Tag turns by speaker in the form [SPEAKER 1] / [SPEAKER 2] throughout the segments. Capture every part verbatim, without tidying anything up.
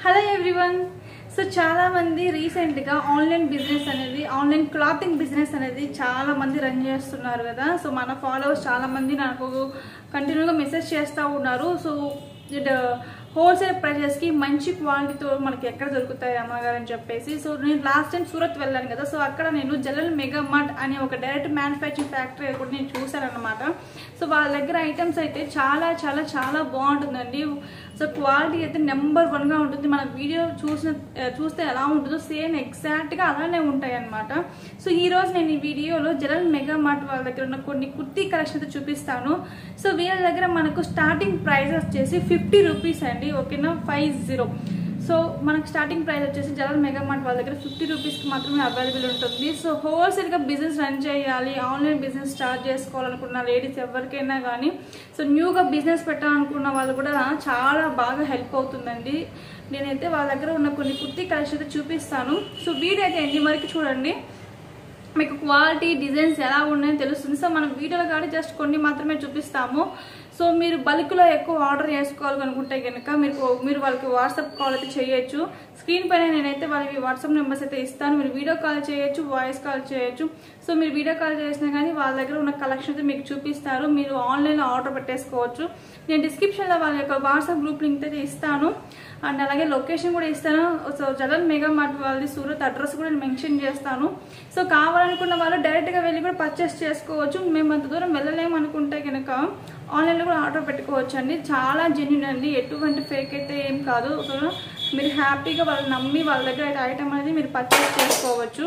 [SPEAKER 1] Hello everyone. So చాలా మంది రీసెంట్గా ఆన్లైన్ బిజినెస్ అనేది ఆన్లైన్ క్లాతింగ్ బిజినెస్ అనేది చాలా మంది రన్ చేస్తున్నారు కదా. సో మన ఫాలోవర్స్ చాలా మంది నాకు కంటిన్యూగా మెసేజ్ చేస్తూ ఉన్నారు. సో ఇట్ హోల్సేల్ ప్రైజెస్కి మంచి క్వాలిటీతో మనకి ఎక్కడ దొరుకుతాయి అమ్మగారు అని చెప్పేసి. సో నేను లాస్ట్ టైం సూరత్ వెళ్ళాను కదా. సో అక్కడ నేను జలల్ మెగా మార్ట్ అనే ఒక డైరెక్ట్ మ్యానుఫ్యాక్చరింగ్ ఫ్యాక్టరీ కూడా నేను చూశాను అనమాట. సో వాళ్ళ దగ్గర ఐటమ్స్ అయితే చాలా చాలా చాలా బాగుంటుందండి. సో క్వాలిటీ అయితే నెంబర్ వన్గా ఉంటుంది. మన వీడియో చూసిన చూస్తే ఎలా ఉంటుందో సేమ్ ఎగ్జాక్ట్గా అలానే ఉంటాయి అనమాట. సో ఈరోజు నేను ఈ వీడియోలో జలల్ మెగా మార్ట్ వాళ్ళ దగ్గర ఉన్న కొన్ని కుర్తీ కలెక్షన్ అయితే చూపిస్తాను. సో వీళ్ళ దగ్గర మనకు స్టార్టింగ్ ప్రైస్ వచ్చేసి ఫిఫ్టీ రూపీస్ అండి. ఓకేనా, ఫైవ్ జీరో. సో మనకు స్టార్టింగ్ ప్రైస్ వచ్చేసి జలల్ మెగా మార్ట్ వాళ్ళ దగ్గర ఫిఫ్టీ రూపీస్కి మాత్రమే అవైలబుల్ ఉంటుంది. సో హోల్సేల్గా బిజినెస్ రన్ చేయాలి, ఆన్లైన్ బిజినెస్ స్టార్ట్ చేసుకోవాలనుకున్న లేడీస్ ఎవరికైనా కానీ, సో న్యూగా బిజినెస్ పెట్టాలనుకున్న వాళ్ళు కూడా చాలా బాగా హెల్ప్ అవుతుందండి. నేనైతే వాళ్ళ దగ్గర ఉన్న కొన్ని కుర్తీ కలెక్షన్ అయితే చూపిస్తాను. సో వీడియో అయితే ఎన్ని వరకు చూడండి, మీకు క్వాలిటీ డిజైన్స్ ఎలా ఉన్నాయో తెలుస్తుంది. సో మనం వీడియోలో కానీ జస్ట్ కొన్ని మాత్రమే చూపిస్తాము. సో మీరు బల్క్లో ఎక్కువ ఆర్డర్ చేసుకోవాలనుకుంటే కనుక మీరు మీరు వాళ్ళకి వాట్సాప్ కాల్ అయితే చేయొచ్చు. స్క్రీన్ పైన నేనైతే వాళ్ళకి వాట్సాప్ నెంబర్స్ అయితే ఇస్తాను. మీరు వీడియో కాల్ చేయొచ్చు, వాయిస్ కాల్ చేయొచ్చు. సో మీరు వీడియో కాల్ చేసినా కానీ వాళ్ళ దగ్గర ఉన్న కలెక్షన్ అయితే మీకు చూపిస్తారు. మీరు ఆన్లైన్లో ఆర్డర్ పెట్టేసుకోవచ్చు. నేను డిస్క్రిప్షన్లో వాళ్ళ యొక్క వాట్సాప్ గ్రూప్ లింక్ అయితే ఇస్తాను, అండ్ అలాగే లొకేషన్ కూడా ఇస్తాను. సో జలల్ మెగా మార్ట్ వాళ్ళది సూరత్ అడ్రస్ కూడా నేను మెన్షన్ చేస్తాను. సో కావాలనుకున్న వాళ్ళు డైరెక్ట్గా వెళ్ళి కూడా పర్చేస్ చేసుకోవచ్చు. మేము అంత దూరం వెళ్ళలేము అనుకుంటే కనుక ఆన్లైన్లో కూడా ఆర్డర్ పెట్టుకోవచ్చు అండి. చాలా జెన్యూన్ అండి, ఎటువంటి ఫేక్ అయితే ఏం కాదు. సో మీరు హ్యాపీగా వాళ్ళు నమ్మి వాళ్ళ దగ్గర అయితే ఐటమ్ అనేది మీరు పర్చేస్ చేసుకోవచ్చు.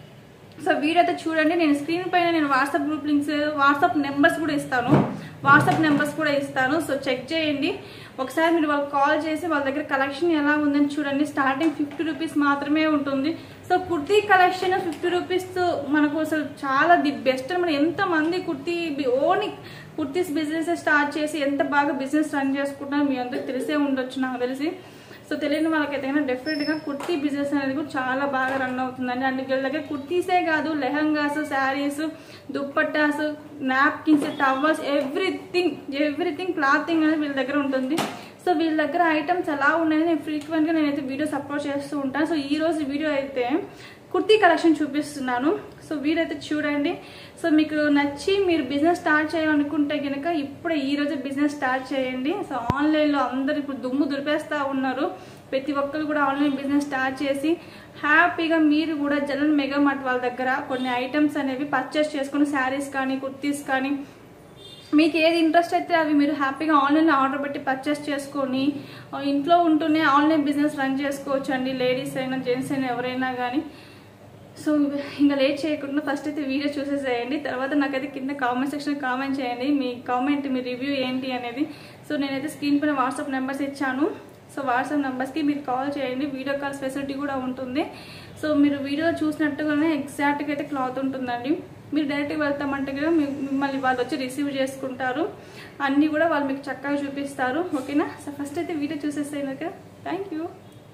[SPEAKER 1] సో వీడియో అయితే చూడండి. నేను స్క్రీన్ పైన నేను WhatsApp group links, WhatsApp numbers కూడా ఇస్తాను వాట్సాప్ నెంబర్స్ కూడా ఇస్తాను సో చెక్ చేయండి. ఒకసారి మీరు వాళ్ళకి కాల్ చేసి వాళ్ళ దగ్గర కలెక్షన్ ఎలా ఉందని చూడండి. స్టార్టింగ్ ఫిఫ్టీ రూపీస్ మాత్రమే ఉంటుంది. So kurti collection fifty rupees మనకు అసలు చాలా ది బెస్ట్. మనం ఎంతమంది kurti only kurtis business start చేసి ఎంత బాగా బిజినెస్ రన్ చేసుకుంటున్నారో మీ అందరికి తెలిసే ఉండొచ్చు నాకు తెలిసి. సో తెలియని వాళ్ళకైతే కన్నా డెఫినెట్గా కుర్తీ బిజినెస్ అనేది కూడా చాలా బాగా రన్ అవుతుందండి. అండ్ వీళ్ళ దగ్గర కుర్తీసే కాదు, lehengas, saris, dupattas, napkins, towels, everything everything clothing అనేది వీళ్ళ దగ్గర ఉంటుంది. సో వీళ్ళ దగ్గర ఐటమ్స్ ఎలా ఉన్నాయని నేను ఫ్రీక్వెంట్గా నేనైతే వీడియోస్ అప్లోడ్ చేస్తూ ఉంటాను. సో ఈ రోజు వీడియో అయితే కుర్తీ కలెక్షన్ చూపిస్తున్నాను. సో వీడియో అయితే చూడండి. సో మీకు నచ్చి మీరు బిజినెస్ స్టార్ట్ చేయాలనుకుంటే కనుక ఇప్పుడే ఈ రోజు బిజినెస్ స్టార్ట్ చేయండి. సో ఆన్లైన్లో అందరు ఇప్పుడు దుమ్ము దులిపేస్తూ ఉన్నారు. ప్రతి ఒక్కరు కూడా ఆన్లైన్ బిజినెస్ స్టార్ట్ చేసి హ్యాపీగా మీరు కూడా జలల్ మెగా మార్ట్ వాళ్ళ దగ్గర కొన్ని ఐటమ్స్ అనేవి పర్చేస్ చేసుకుని శారీస్ కానీ కుర్తీస్ కానీ మీకు ఏది ఇంట్రెస్ట్ అయితే అవి మీరు హ్యాపీగా ఆన్లైన్లో ఆర్డర్ పెట్టి పర్చేస్ చేసుకొని ఇంట్లో ఉంటూనే ఆన్లైన్ బిజినెస్ రన్ చేసుకోవచ్చు అండి. లేడీస్ అయినా జెంట్స్ అయినా ఎవరైనా కానీ. సో ఇంకా లేట్ చేయకుండా ఫస్ట్ అయితే వీడియో చూసేసేయండి. తర్వాత నాకైతే కింద కామెంట్ సెక్షన్ కామెంట్ చేయండి మీ కామెంట్, మీ రివ్యూ ఏంటి అనేది. సో నేనైతే స్క్రీన్ పైన వాట్సాప్ నెంబర్స్ ఇచ్చాను. సో వాట్సాప్ నెంబర్స్కి మీరు కాల్ చేయండి. వీడియో కాల్ ఫెసిలిటీ కూడా ఉంటుంది. సో మీరు వీడియో చూసినట్టుగానే ఎగ్జాక్ట్గా అయితే క్లాత్ ఉంటుందండి. మీరు డైరెక్ట్గా వెళ్తామంటే కదా మిమ్మల్ని వాళ్ళు వచ్చి రిసీవ్ చేసుకుంటారు. అన్నీ కూడా వాళ్ళు మీకు చక్కగా చూపిస్తారు. ఓకేనా. సో ఫస్ట్ అయితే వీడియో చూసేసేయండి. Okay, thank you.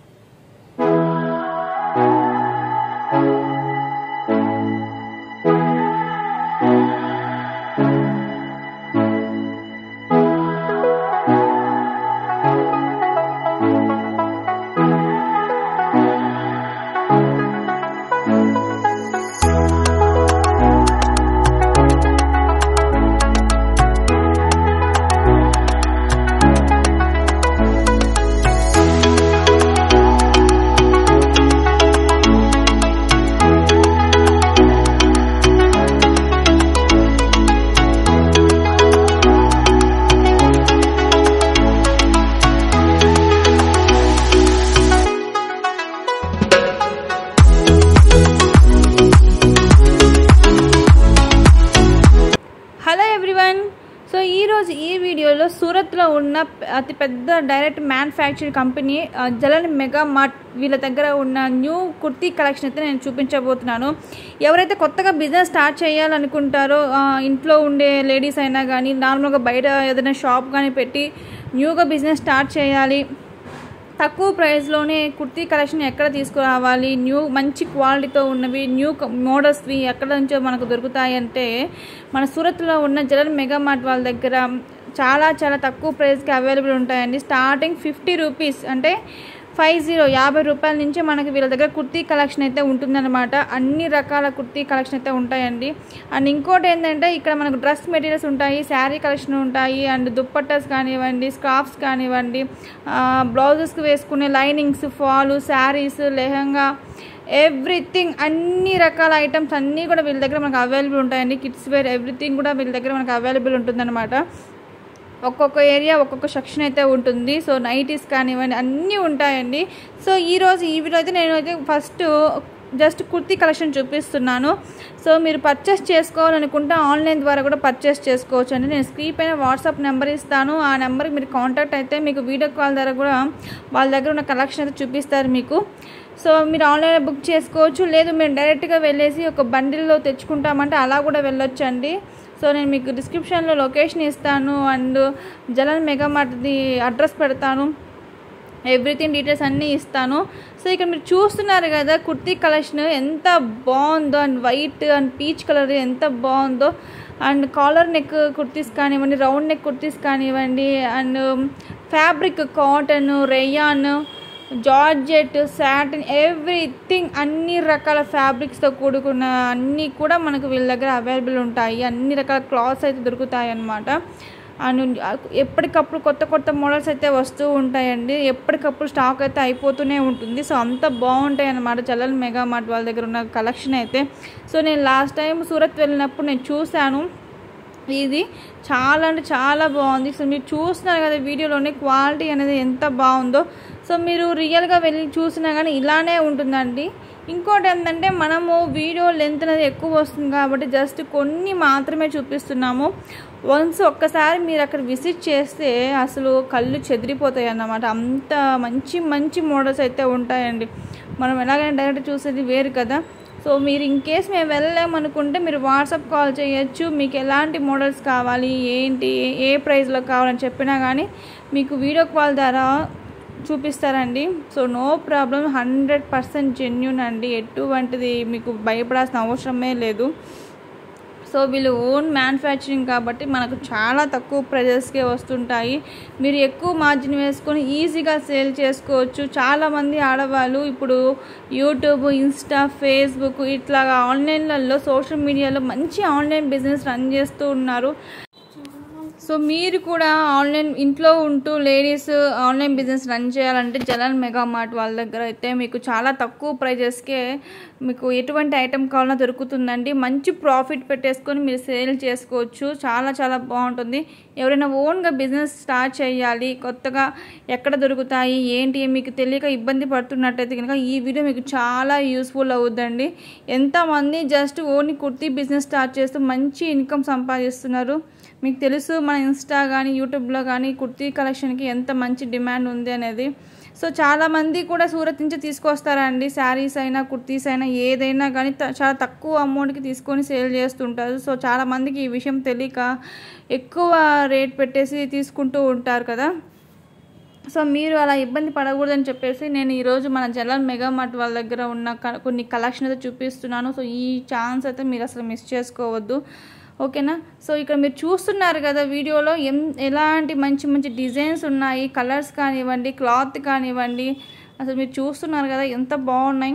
[SPEAKER 1] సో ఈరోజు ఈ వీడియోలో సూరత్లో ఉన్న అతిపెద్ద direct manufacturing company Jalal mega mart వీళ్ళ దగ్గర ఉన్న న్యూ కుర్తీ కలెక్షన్ అయితే నేను చూపించబోతున్నాను. ఎవరైతే కొత్తగా బిజినెస్ స్టార్ట్ చేయాలనుకుంటారో ఇంట్లో ఉండే లేడీస్ అయినా కానీ నార్మల్గా బయట ఏదైనా షాప్ కానీ పెట్టి న్యూగా బిజినెస్ స్టార్ట్ చేయాలి, తక్కువ ప్రైస్లోనే కుర్తీ కలెక్షన్ ఎక్కడ తీసుకురావాలి, న్యూ మంచి క్వాలిటీతో ఉన్నవి న్యూ మోడల్స్వి ఎక్కడ నుంచో మనకు దొరుకుతాయి అంటే మన సూరత్లో ఉన్న జలల్ మెగా మార్ట్ వాళ్ళ దగ్గర చాలా చాలా తక్కువ ప్రైస్కి అవైలబుల్ ఉంటాయండి. స్టార్టింగ్ ఫిఫ్టీ రూపీస్ అంటే ఫైవ్ జీరో యాభై రూపాయల నుంచి మనకి వీళ్ళ దగ్గర కుర్తీ కలెక్షన్ అయితే ఉంటుందన్నమాట. అన్ని రకాల కుర్తీ కలెక్షన్ అయితే ఉంటాయండి. అండ్ ఇంకోటి ఏంటంటే ఇక్కడ మనకు డ్రెస్ మెటీరియల్స్ ఉంటాయి, శారీ కలెక్షన్ ఉంటాయి, అండ్ దుప్పట్టస్ కానివ్వండి, స్కార్ఫ్స్ కానివ్వండి, బ్లౌజెస్కి వేసుకునే linings, fall, saris, lehenga, everything అన్ని రకాల ఐటమ్స్ అన్నీ కూడా వీళ్ళ దగ్గర మనకు అవైలబుల్ ఉంటాయండి. కిడ్స్ వేర్ ఎవ్రీథింగ్ కూడా వీళ్ళ దగ్గర మనకు అవైలబుల్ ఉంటుందన్నమాట. ఒక్కొక్క ఏరియా ఒక్కొక్క సెక్షన్ అయితే ఉంటుంది. సో నైటీస్ కానివ్వండి అన్నీ ఉంటాయండి. సో ఈరోజు ఈ వీడియో అయితే నేను అయితే ఫస్ట్ జస్ట్ కుర్తీ కలెక్షన్ చూపిస్తున్నాను. సో మీరు పర్చేస్ చేసుకోవాలనుకుంటే ఆన్లైన్ ద్వారా కూడా పర్చేస్ చేసుకోవచ్చు అండి. నేను స్క్రీన్ పైన వాట్సాప్ నెంబర్ ఇస్తాను. ఆ నెంబర్కి మీరు కాంటాక్ట్ అయితే మీకు వీడియో కాల్ ద్వారా కూడా వాళ్ళ దగ్గర ఉన్న కలెక్షన్ అయితే చూపిస్తారు మీకు. సో మీరు ఆన్లైన్లో బుక్ చేసుకోవచ్చు, లేదు మేము డైరెక్ట్గా వెళ్ళేసి ఒక బండిల్లో తెచ్చుకుంటామంటే అలా కూడా వెళ్ళొచ్చు అండి. సో నేను మీకు డిస్క్రిప్షన్లో లొకేషన్ ఇస్తాను అండ్ జలన్ మెగా మార్ట్ది అడ్రస్ పెడతాను, ఎవ్రీథింగ్ డీటెయిల్స్ అన్నీ ఇస్తాను. సో ఇక్కడ మీరు చూస్తున్నారు కదా కుర్తీ కలెక్షన్ ఎంత బాగుందో, and white and peach colour ఎంత బాగుందో, అండ్ కాలర్ నెక్ కుర్తీస్ కానివ్వండి, రౌండ్ నెక్ కుర్తీస్ కానివ్వండి, and fabric cotton, rayon, georgette, satin, everything అన్ని రకాల ఫ్యాబ్రిక్స్తో కూడుకున్న అన్నీ కూడా మనకు వీళ్ళ దగ్గర అవైలబుల్ ఉంటాయి. అన్ని రకాల క్లాత్స్ అయితే దొరుకుతాయి అన్నమాట. అండ్ ఎప్పటికప్పుడు కొత్త కొత్త మోడల్స్ అయితే వస్తూ ఉంటాయండి. ఎప్పటికప్పుడు స్టాక్ అయితే అయిపోతూనే ఉంటుంది. సో అంత బాగుంటాయి అన్నమాట జలన్ మెగా మార్ట్ వాళ్ళ దగ్గర ఉన్న కలెక్షన్ అయితే. సో నేను లాస్ట్ టైం సూరత్ వెళ్ళినప్పుడు నేను చూశాను, ఇది చాలా అంటే చాలా బాగుంది. సో మీరు చూస్తున్నారు కదా వీడియోలోనే క్వాలిటీ అనేది ఎంత బాగుందో. సో మీరు రియల్గా వెళ్ళి చూసినా కానీ ఇలానే ఉంటుందండి. ఇంకోటి ఏంటంటే మనము వీడియో లెంత్ అనేది ఎక్కువ వస్తుంది కాబట్టి జస్ట్ కొన్ని మాత్రమే చూపిస్తున్నాము. వన్స్ ఒక్కసారి మీరు అక్కడ విజిట్ చేస్తే అసలు కళ్ళు చెదిరిపోతాయి అన్నమాట. అంత మంచి మంచి మోడల్స్ అయితే ఉంటాయండి. మనం ఎలాగైనా డైరెక్ట్ చూసేది వేరు కదా. సో మీరు ఇన్ కేస్ మేము వెళ్ళలేమనుకుంటే మీరు వాట్సాప్ కాల్ చేయొచ్చు. మీకు ఎలాంటి మోడల్స్ కావాలి, ఏంటి, ఏ ప్రైస్లో కావాలని చెప్పినా కానీ మీకు వీడియో కాల్ ద్వారా చూపిస్తారండి. So no problem, hundred percent genuine అండి. ఎటువంటిది మీకు భయపడాల్సిన అవసరమే లేదు. సో వీళ్ళు ఓన్ మ్యానుఫ్యాక్చరింగ్ కాబట్టి మనకు చాలా తక్కువ ప్రైజెస్కే వస్తుంటాయి. మీరు ఎక్కువ మార్జిన్ వేసుకొని ఈజీగా సేల్ చేసుకోవచ్చు. చాలామంది ఆడవాళ్ళు ఇప్పుడు యూట్యూబ్, ఇన్స్టా, ఫేస్బుక్ ఇట్లాగా ఆన్లైన్లలో సోషల్ మీడియాలో మంచి ఆన్లైన్ బిజినెస్ రన్ చేస్తూ ఉన్నారు. సో మీరు కూడా ఆన్లైన్ ఇంట్లో ఉంటూ లేడీస్ ఆన్లైన్ బిజినెస్ రన్ చేయాలంటే జలన్ మెగా మార్ట్ వాళ్ళ దగ్గర అయితే మీకు చాలా తక్కువ ప్రైజెస్కే మీకు ఎటువంటి ఐటెం కావాలన్నా దొరుకుతుందండి. మంచి ప్రాఫిట్ పెట్టేసుకొని మీరు సేల్ చేసుకోవచ్చు. చాలా చాలా బాగుంటుంది. ఎవరైనా ఓన్గా బిజినెస్ స్టార్ట్ చేయాలి, కొత్తగా ఎక్కడ దొరుకుతాయి ఏంటి మీకు తెలియక ఇబ్బంది పడుతున్నట్టయితే కనుక ఈ వీడియో మీకు చాలా యూస్ఫుల్ అవుతుందండి. ఎంతమంది just only kurti business start చేస్తూ మంచి ఇన్కమ్ సంపాదిస్తున్నారు. మీకు తెలుసు మన ఇన్స్టా కానీ యూట్యూబ్లో కానీ కుర్తీ కలెక్షన్కి ఎంత మంచి డిమాండ్ ఉంది అనేది. సో చాలామంది కూడా సూరత్ నుంచి తీసుకొస్తారండి. శారీస్ అయినా కుర్తీస్ అయినా ఏదైనా కానీ చాలా తక్కువ అమౌంట్కి తీసుకొని సేల్ చేస్తుంటారు. సో చాలామందికి ఈ విషయం తెలియక ఎక్కువ రేట్ పెట్టేసి తీసుకుంటూ ఉంటారు కదా. సో మీరు అలా ఇబ్బంది పడకూడదని చెప్పేసి నేను ఈరోజు మన జలన్ మెగా మార్ట్ వాళ్ళ దగ్గర ఉన్న కొన్ని కలెక్షన్ అయితే చూపిస్తున్నాను. సో ఈ ఛాన్స్ అయితే మీరు అసలు మిస్ చేసుకోవద్దు, ఓకేనా. సో ఇక్కడ మీరు చూస్తున్నారు కదా వీడియోలో ఎం ఎలాంటి మంచి మంచి డిజైన్స్ ఉన్నాయి, కలర్స్ కానివ్వండి, క్లాత్ కానివ్వండి, అసలు మీరు చూస్తున్నారు కదా ఎంత బాగున్నాయి.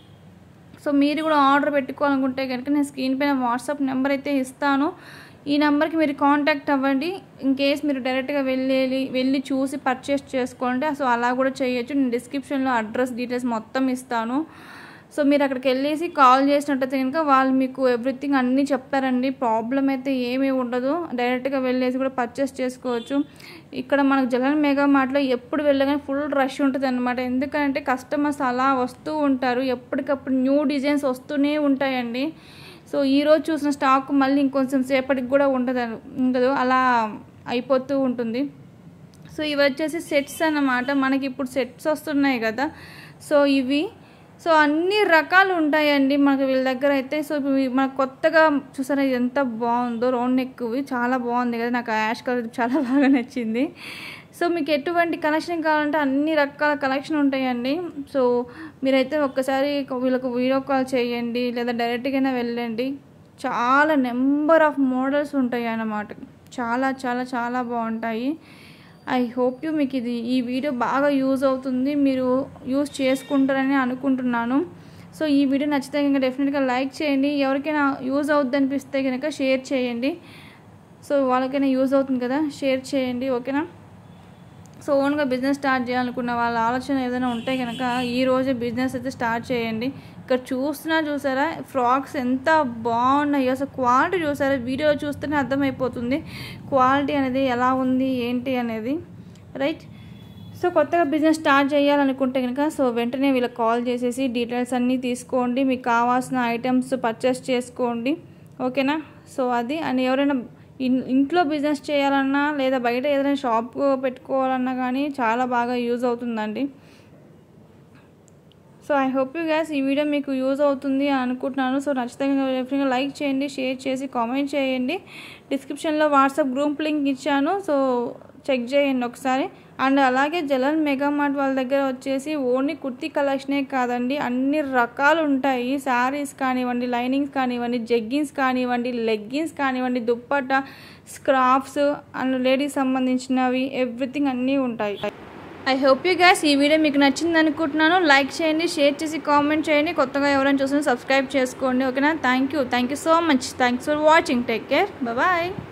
[SPEAKER 1] సో మీరు కూడా ఆర్డర్ పెట్టుకోవాలనుకుంటే కనుక నేను స్క్రీన్ పైన వాట్సాప్ నెంబర్ అయితే ఇస్తాను. ఈ నెంబర్కి మీరు కాంటాక్ట్ అవ్వండి. ఇన్ కేస్ మీరు డైరెక్ట్గా వెళ్ళి వెళ్ళి చూసి పర్చేస్ చేసుకోవాలంటే సో అలా కూడా చేయొచ్చు. నేను డిస్క్రిప్షన్లో అడ్రస్ డీటెయిల్స్ మొత్తం ఇస్తాను. సో మీరు అక్కడికి వెళ్ళేసి కాల్ చేసినట్టయితే కనుక వాళ్ళు మీకు ఎవ్రీథింగ్ అన్నీ చెప్తారండి. ప్రాబ్లం అయితే ఏమీ ఉండదు. డైరెక్ట్గా వెళ్ళేసి కూడా పర్చేస్ చేసుకోవచ్చు. ఇక్కడ మనకు జలన్ మెగా మార్ట్లో ఎప్పుడు వెళ్ళగానే ఫుల్ రష్ ఉంటుంది అనమాట. ఎందుకంటే కస్టమర్స్ అలా వస్తూ ఉంటారు, ఎప్పటికప్పుడు న్యూ డిజైన్స్ వస్తూనే ఉంటాయండి. సో ఈరోజు చూసిన స్టాక్ మళ్ళీ ఇంకొంచెం సేపటికి కూడా ఉండదు ఉండదు అలా అయిపోతూ ఉంటుంది. సో ఇవి వచ్చేసి సెట్స్ అన్నమాట. మనకి ఇప్పుడు సెట్స్ వస్తున్నాయి కదా. సో ఇవి సో అన్ని రకాలు ఉంటాయండి మనకు వీళ్ళ దగ్గర అయితే. సో మనకు కొత్తగా చూసారా ఎంత బాగుందో, రౌండ్ నెక్ చాలా బాగుంది కదా. నాకు యాష్ కలర్ చాలా బాగా నచ్చింది. సో మీకు ఎటువంటి కలెక్షన్ కావాలంటే అన్ని రకాల కలెక్షన్ ఉంటాయండి. సో మీరైతే ఒక్కసారి వీళ్ళకు వీడియో కాల్ చేయండి లేదా డైరెక్ట్గానే వెళ్ళండి. చాలా నెంబర్ ఆఫ్ మోడల్స్ ఉంటాయి అన్నమాట. చాలా చాలా చాలా బాగుంటాయి. ఐ హోప్ యూ మీకు ఇది ఈ వీడియో బాగా యూజ్ అవుతుంది, మీరు యూజ్ చేసుకుంటారని అనుకుంటున్నాను. సో ఈ వీడియో నచ్చితే కనుక డెఫినెట్గా లైక్ చేయండి. ఎవరికైనా యూజ్ అవుద్ది అనిపిస్తే కనుక షేర్ చేయండి. సో వాళ్ళకైనా యూజ్ అవుతుంది కదా, షేర్ చేయండి. ఓకేనా? సో ఓన్గా బిజినెస్ స్టార్ట్ చేయాలనుకున్న వాళ్ళ ఆలోచన ఏదైనా ఉంటే కనుక ఈరోజే బిజినెస్ అయితే స్టార్ట్ చేయండి. ఇక్కడ చూస్తున్నా చూసారా ఫ్రాక్స్ ఎంత బాగున్నాయి, అసలు క్వాలిటీ చూసారా, వీడియోలో చూస్తేనే అర్థమైపోతుంది క్వాలిటీ అనేది ఎలా ఉంది ఏంటి అనేది, రైట్? సో కొత్తగా బిజినెస్ స్టార్ట్ చేయాలనుకుంటే కనుక సో వెంటనే వీళ్ళకి కాల్ చేసేసి డీటెయిల్స్ అన్నీ తీసుకోండి, మీకు కావాల్సిన ఐటమ్స్ పర్చేస్ చేసుకోండి. ఓకేనా? సో అది అని ఎవరైనా ఇంట్లో బిజినెస్ చేయాలన్నా లేదా బయట ఏదైనా షాప్ పెట్టుకోవాలన్నా కానీ చాలా బాగా యూజ్ అవుతుందండి. So I hope you guys ఈ వీడియో మీకు యూజ్ అవుతుంది అని అనుకుంటున్నాను. సో ఖచ్చితంగా డెఫినెట్గా లైక్ చేయండి, షేర్ చేసి కామెంట్ చేయండి. డిస్క్రిప్షన్లో వాట్సాప్ గ్రూప్ లింక్ ఇచ్చాను, సో చెక్ చేయండి ఒకసారి. అండ్ అలాగే జలన్ మెగా మార్ట్ వాళ్ళ దగ్గర వచ్చేసి ఓన్లీ కుర్తీ కలెక్షనే కాదండి, అన్ని రకాలు ఉంటాయి. శారీస్ కానివ్వండి, లైనింగ్స్ కానివ్వండి, జెగ్గిన్స్ కానివ్వండి, లెగ్గిన్స్ కానివ్వండి, దుప్పట్టా, స్క్రాఫ్స్ అండ్ లేడీస్ సంబంధించినవి ఎవ్రీథింగ్ అన్నీ ఉంటాయి. ఐ హోప్ యూ గైస్ ఈ వీడియో మీకు నచ్చింది అనుకుంటున్నాను. లైక్ చేయండి, షేర్ చేసి కామెంట్ చేయండి. కొత్తగా ఎవరైనా చూసినా సబ్స్క్రైబ్ చేసుకోండి. ఓకేనా? Thank you thank you so much. Thanks for watching. Take care. Bye.